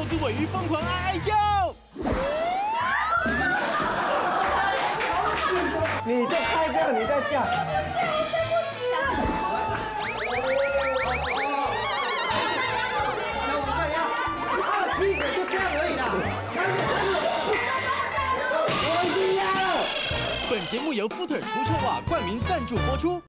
子尾鱼疯狂哀叫。 你就开这样，你再叫。再往上压，屁股就这样而已啦。我已经压了。 本节目由福特除臭袜冠名赞助播出。